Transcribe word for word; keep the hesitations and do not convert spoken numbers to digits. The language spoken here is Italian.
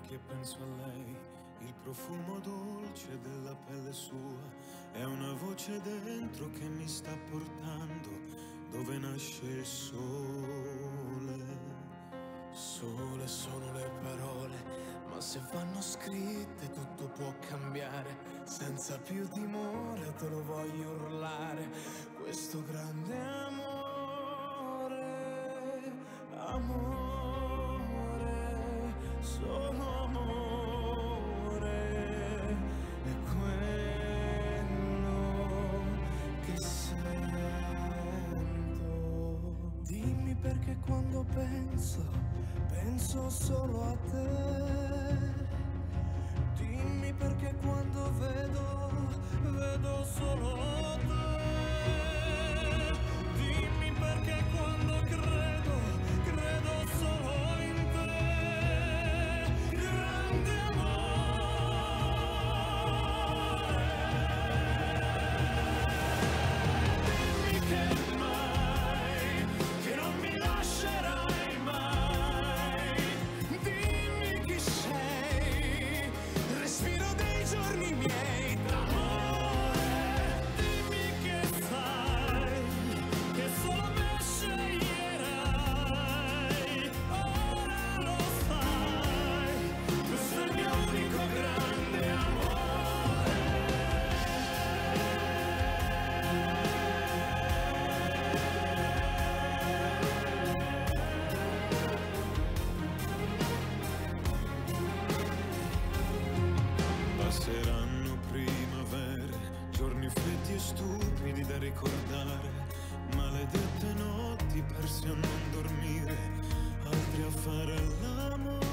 che penso a lei, il profumo dolce della pelle sua, è una voce dentro che mi sta portando dove nasce il sole. Sole sono le parole, ma se vanno scritte tutto può cambiare. Senza più timore te lo voglio urlare, questo grande amore, amore, solo amore, è quello che sento. Dimmi perché quando penso penso solo a te. Dimmi perché quando vedo, vedo solo te. Dimmi perché quando credo, credo solo in te. Grande amore. Dimmi che mai, che non mi lascerai mai. Dimmi chi sei, respiro dei giorni miei d'amore. Dimmi che sai, che solo me sceglierai. Ora lo sai, questo è il mio unico grande amore. Passeranno primavere, giorni freddi e stupidi da ricordare, maledette notti persi a non dormire, altri a fare l'amore.